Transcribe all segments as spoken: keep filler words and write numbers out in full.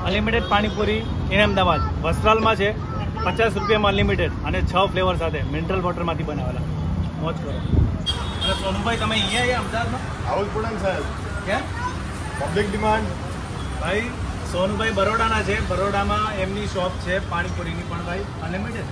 Unlimited panipuri in Ahmedabad વસ્ત્રાલમાં છે, પચાસ રૂપિયામાં અનલિમિટેડ અને છ ફ્લેવર સાથે મિનરલ વોટરમાંથી બનાવેલા. મોજ કરો. અને સોનુભાઈ તમે અહીંયા આવ્યા અમદાવાદમાં? આવું જ પડે ને સાહેબ. ક્યાં? Public demand. ભાઈ સોનુભાઈ બરોડાના છે, બરોડામાં એમની શોપ છે પાણીપુરીની પણ ભાઈ અનલિમિટેડ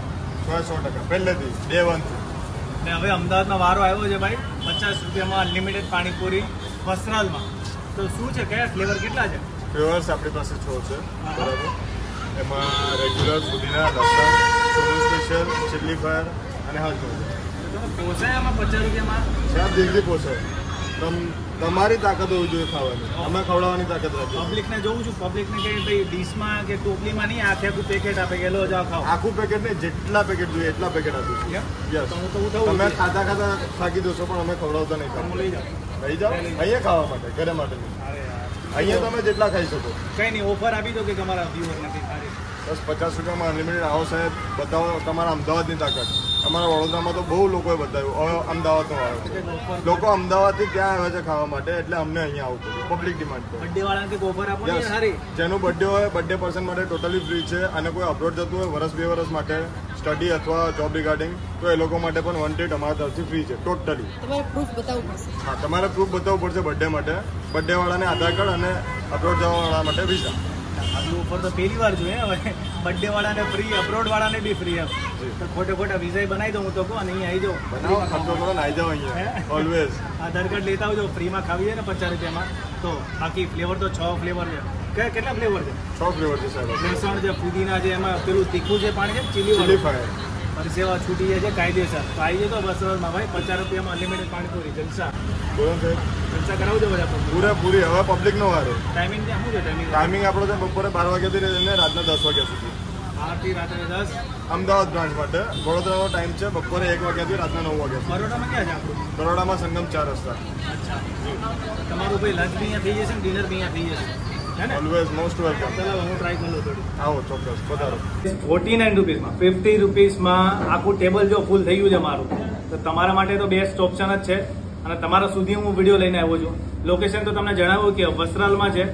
સો સો ટકા પહેલેથી ડે વન. ને હવે અમદાવાદમાં વારો આવ્યો છે ભાઈ, પચાસ રૂપિયામાં અનલિમિટેડ પાણીપુરી વસ્ત્રાલમાં. તો શું છે, કયા ફ્લેવર કેટલા છે? ફ્લેવર્સ આપણી પાસે છ છે, બરાબર. એમાં રેગ્યુલર, પુદીના, લસણ, સોનું સ્પેશિયલ, ચીલી ફાયર અને હલ્દ છે. પોસાય આમાં પચાસ રૂપિયામાં? સાહેબ દિલથી પોસાય. તમ તમારી તાકાત હોવી જોઈએ ખાવાની, અમે ખવડાવવાની તાકાત રાખીએ. પબ્લિકને જોઉં છું, પબ્લિકને કે ભાઈ ડીશમાં કે ટોપલીમાં નહીં, આખે આખું પેકેટ આપે કે લો જાઓ ખાઓ. આખું પેકેટ નહીં, જેટલા પેકેટ જોઈએ એટલા પેકેટ આપીશું. યસ. તમે ખાતા ખાતા થાકી દોશો પણ અમે ખવડાવતા નહીં. હું લઈ જાઉં. લઈ જાઓ અહીંયા ખાવા માટે, ઘરે માટે નહીં. અહીંયા તમે જેટલા ખાઈ શકો. કંઈ નહીં, ઓફર આપી દો કે તમારા વ્યુઅર નથી સારી. બસ પચાસ રૂપિયામાં અનલિમિટેડ. આવો સાહેબ, બતાવો તમારા અમદાવાદની તાકાત. અમારા વડોદરામાં તો બહુ લોકોએ બતાવ્યું, હવે અમદાવાદનો આવ્યો. લોકો અમદાવાદથી ત્યાં આવે છે ખાવા માટે, એટલે અમને અહીંયા આવવું પડ્યું. પબ્લિક ડિમાન્ડ પર. બર્થડે વાળાને કંઈક ઓફર આપો ને સારી. જેનું બર્થડે હોય, બર્થડે પર્સન માટે ટોટલી ફ્રી છે. અને કોઈ અબ્રોડ જતું હોય વર્ષ બે વર્ષ માટે સ્ટડી અથવા જોબ રિગાર્ડિંગ, તો એ લોકો માટે પણ વન ટ્રીટ અમારા તરફથી ફ્રી છે ટોટલી. તમારે પ્રૂફ બતાવવું પડશે. હા, તમારે પ્રૂફ બતાવવું પડશે બર્થડે માટે. બર્થડે વાળાને આધાર કાર્ડ અને અબ્રોડ જવાવાળા માટે વિઝા. આટલું ઓફર તો પહેલી વાર જોઈએ. હવે બર્થડે વાળાને ફ્રી, અબ્રોડ વાળાને બી ફ્રી. એમ તો ખોટે ખોટા વિઝા બનાવી દઉં હું તો કહું, અને અહીંયા આવી જાઉં. બનાવો, ખર્ચો કરો ને આવી જાઓ અહીંયા ઓલવેઝ. આધાર કાર્ડ લેતા આવજો, ફ્રીમાં ખાવી છે ને પચાસ રૂપિયામાં. તો બાકી ફ્લેવર તો છ ફ્લેવર છે. કયા કેટલા ફ્લેવર છે? છ ફ્લેવર છે સાહેબ. લસણ છે, પુદીના છે, એમાં પેલું તીખું છે પાણી છે, ચીલી ચીલી ફાયર, પરસેવા છૂટી જાય છે કાયદેસર. તો આવી જાય તો વસ્ત્રાલમાં ભાઈ, પચાસ રૂપિયામાં અનલિમિટેડ પાણીપુરી જલસા. બોલો સાહેબ, જલસા કરાવજો બધા. પૂરેપૂરી. હવે પબ્લિકનો વારો. ટાઈમિંગ ત્યાં શું છે? ટાઈમિંગ ટાઈમિંગ આપણો છે બપોરે બાર વાગ્યાથી લઈને રાતના દસ વાગ્યા સુધી. આઠથી રાત્રે દસ. અમદાવાદ બ્રાન્ચ માટે. વડોદરાનો ટાઈમ છે બપોરે એક વાગ્યાથી રાતના નવ વાગ્યા સુધી. બરોડામાં ક્યાં છે આપણું? બરોડામાં સંગમ ચાર રસ્તા. અચ્છા, તમારું ભાઈ લંચ બી અહીંયા થઈ જશે ને ડિનર બી અહીંયા થઈ જશે, હે ને? Always most welcome. ચાલો હું ટ્રાય કરી લઉં થોડું. આવો ચોક્કસ, વધારો. ફોર્ટી નાઇન રૂપીસમાં, ફિફ્ટી રૂપીસમાં આખું ટેબલ જો ફૂલ થઈ ગયું છે મારું. તો તમારા માટે તો બેસ્ટ ઓપ્શન જ છે. અને તમારા સુધી હું વિડીયો લઈને આવ્યો છું. લોકેશન તો તમને જણાવ્યું કે વસ્ત્રાલમાં છે.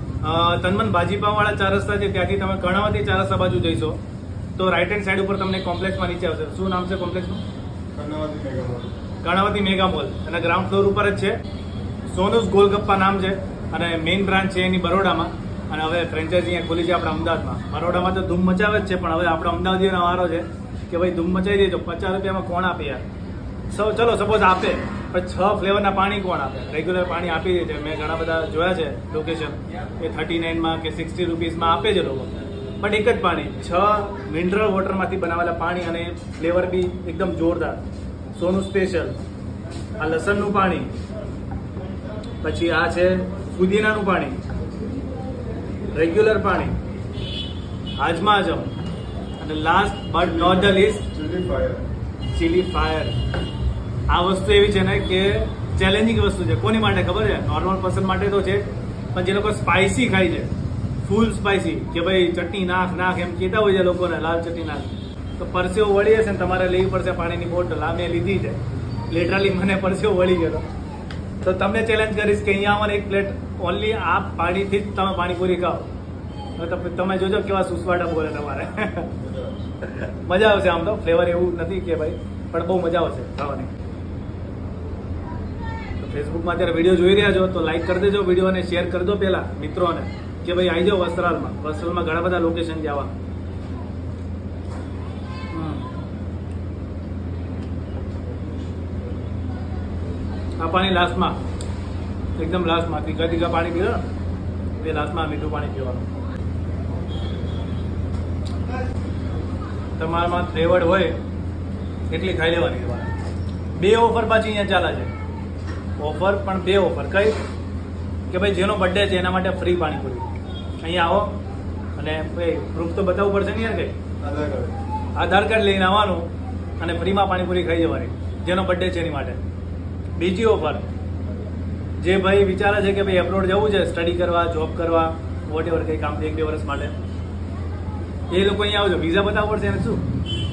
તનમન ભાજીપાવાળા ચાર રસ્તા છે, ત્યાંથી તમે કર્ણાવતી ચાર રસ્તા બાજુ જઈશો તો રાઈટ હેન્ડ સાઈડ ઉપર તમને કોમ્પ્લેક્સમાં નીચે આવશે. શું નામ છે કોમ્પ્લેક્સનું? Karnavati mega mall. Karnavati mega mall. અને ગ્રાઉન્ડ ફ્લોર ઉપર જ છે. સોનુસ ગોલગપ્પા નામ છે. અને મેઇન બ્રાન્ચ છે એની બરોડામાં. અને હવે ફ્રેન્ચાઇઝી અહીંયા ખોલી છે આપણા અમદાવાદમાં. બરોડામાં તો ધૂમ મચાવે જ છે, પણ હવે આપણો અમદાવાદીનો વારો છે કે ભાઈ ધૂમ મચાવી દેજો. પચાસ રૂપિયામાં કોણ આપે યાર? સૌ ચલો સપોઝ આપે, પણ છ ફ્લેવરના પાણી કોણ આપે? રેગ્યુલર પાણી આપી દે છે. મેં ઘણા બધા જોયા છે લોકેશન, એ થર્ટી નાઇનમાં કે સિક્સટી રૂપીસમાં આપે છે લોકો. બટ એક જ પાણી, છ મિનરલ વોટરમાંથી બનાવેલા પાણી, અને ફ્લેવર બી એકદમ જોરદાર. સોનું સ્પેશિયલ, આ લસણનું પાણી, પછી આ છે પુદીનાનું પાણી, રેગ્યુલર પાણી, હાજમા હજમ, અને last but not the least chilli fire. Chilli fire. આ વસ્તુ એવી છે ને કે ચેલેન્જિંગ વસ્તુ છે. કોની માટે ખબર છે? નોર્મલ પર્સન માટે તો છે, પણ જે લોકો સ્પાઇસી ખાય છે, ફૂલ સ્પાઇસી, કે ભાઈ ચટણી નાખ નાખ એમ કહેતા હોય છે લોકોને, લાલ ચટણી નાખ, તો પરસેવો વળી હશે ને તમારે લેવી પડશે પાણીની બોટલ. આ મેં લીધી છે, લિટરલી મને પરસેવો વળી ગયો. તો તમને ચેલેન્જ કરીશ કે અહીંયા આવવાને એક પ્લેટ ઓનલી આ પાણીથી જ તમે પાણીપુરી ખાઓ. તો તમે જોજો કેવા સુસવાટા બોલે તમારે. મજા આવશે. આમ તો ફ્લેવર એવું નથી કે ભાઈ, પણ બહુ મજા આવશે ખાવાની. તો ફેસબુકમાં અત્યારે વિડીયો જોઈ રહ્યા છો તો લાઈક કરી દેજો વિડીયો, અને શેર કરી દો પહેલા મિત્રોને કે ભાઈ આવી જાઓ વસ્ત્રાલમાં. વસ્ત્રાલમાં ઘણા બધા લોકેશન છે આવા. આ પાણી લાસ્ટમાં, એકદમ લાસ્ટમાં તીખા તીખા પાણી પીવો એ લાસ્ટમાં મીઠું પાણી પીવાનું. તમારામાં ફ્લેવર્ડ હોય એટલી ખાઈ લેવાની તમારે. બે ઓફર પાછી અહીંયા ચાલે છે. ઓફર પણ બે ઓફર. કઈ? કે ભાઈ જેનો બર્થડે છે એના માટે ફ્રી પાણીપુરી. અહીંયા આવો અને ભાઈ પ્રૂફ તો બતાવવું પડશે ને યાર. કઈ? આધાર કાર્ડ. આધાર કાર્ડ લઈને આવવાનું અને ફ્રીમાં પાણીપુરી ખાઈ જવાની, જેનો બર્થડે છે એની માટે. બીજી ઓફર, જે ભાઈ વિચારે છે કે ભાઈ એબ્રોડ જવું છે સ્ટડી કરવા, જોબ કરવા, વોટ એવર કંઈ કામ એક બે વર્ષ માટે, એ લોકો અહીંયા આવજો. વિઝા બતાવવો પડશે એને. શું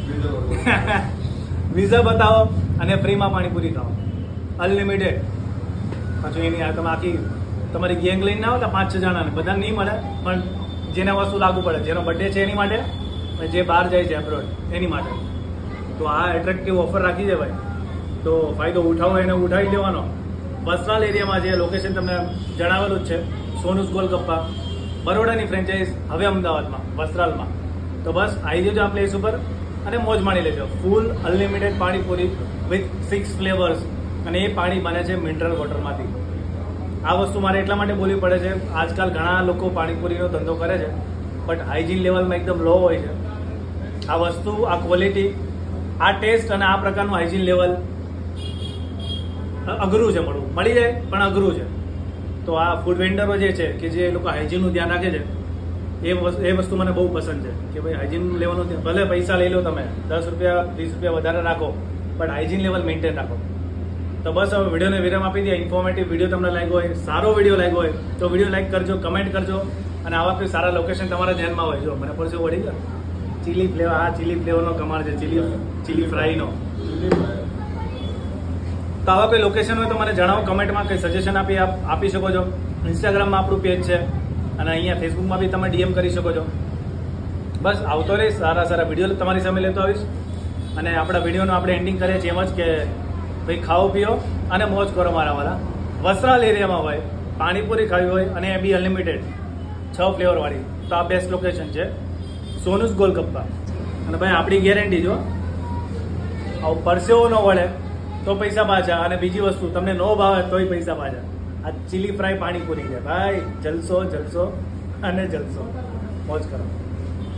વિઝા બતાવો અને ફ્રીમાં પાણીપુરી ખાઓ અનલિમિટેડ. પાછું એની તમે આખી તમારી ગેંગ લઈને આવો તો પાંચ છ જણાને બધા નહીં મળે, પણ જેને વસ્તુ લાગુ પડે, જેનો બર્થડે છે એની માટે, જે બહાર જાય છે એબ્રોડ એની માટે. તો આ એટ્રેક્ટિવ ઓફર રાખી છે ભાઈ, તો ફાયદો ઉઠાવો એને ઉઠાવી લેવાનો. વસ્ત્રાલ એરિયામાં જે લોકેશન તમને જણાવેલું જ છે, સોનુસ ગોલગપ્પા, બરોડાની ફ્રેન્ચાઇઝ હવે અમદાવાદમાં વસ્ત્રાલમાં. તો બસ આવી જજો આ પ્લેસ ઉપર અને મોજ માણી લેજો. Full unlimited panipuri with six flavours, અને એ પાણી બને છે મિનરલ વોટરમાંથી. આ વસ્તુ મારે એટલા માટે બોલવી પડે છે, આજકાલ ઘણા લોકો પાણીપુરીનો ધંધો કરે છે બટ હાઇજીન લેવલમાં એકદમ લો હોય છે. આ વસ્તુ, આ ક્વોલિટી, આ ટેસ્ટ અને આ પ્રકારનું હાઇજીન લેવલ અઘરું છે મળવું, મળી જાય પણ અઘરું છે. તો આ ફૂડ વેન્ડરો જે છે કે જે લોકો હાઇજીનનું ધ્યાન રાખે છે, એ વસ્તુ એ વસ્તુ મને બહુ પસંદ છે કે ભાઈ હાઇજીન લેવલનું, ભલે પૈસા લઈ લો તમે દસ રૂપિયા વીસ રૂપિયા વધારે રાખો, પણ હાઇજીન લેવલ મેન્ટેન રાખો. તો બસ હવે વિડીયોને વિરામ આપી દઈએ. ઇન્ફોર્મેટિવ વિડીયો તમને લાગ્યો હોય, સારો વિડીયો લાગ્યો હોય તો વિડીયો લાઈક કરજો, કમેન્ટ કરજો, અને આવા કોઈ સારા લોકેશન તમારા ધ્યાનમાં હોય. જો મને પરસે વળી ગયો ચીલી ફ્લેવર, આ ચીલી ફ્લેવરનો કમાલ છે, ચીલી ચીલી ફ્રાઈનો. તો આવા કોઈ લોકેશન હોય તો મને જણાવો કમેન્ટમાં, કંઈ સજેશન આપી આપી શકો છો. ઇન્સ્ટાગ્રામમાં આપણું પેજ છે અને અહીંયા ફેસબુકમાં બી તમે ડીએમ કરી શકો છો. બસ આવતો રહીશ, સારા સારા વિડીયો તમારી સામે લેતો આવીશ. અને આપણા વિડીયોનું આપણે એન્ડિંગ કરીએ છીએ એમ જ કે ભાઈ ખાઓ પીઓ અને મોજ કરો મારા વાળા. વસ્ત્રાલ એરિયામાં હોય, પાણીપુરી ખાવી હોય અને એ બી અનલિમિટેડ છ ફ્લેવરવાળી, તો આ બેસ્ટ લોકેશન છે સોનુસ ગોલગપ્પા. અને ભાઈ આપણી ગેરંટી, જો આવું પરસેવો ન વળે તો પૈસા પાછા, અને બીજી વસ્તુ તમને ન ભાવે તોય પૈસા પાછા. આ ચીલી ફ્રાય પાણીપુરી છે ભાઈ, જલસો જલસો અને જલસો, મોજ કરો.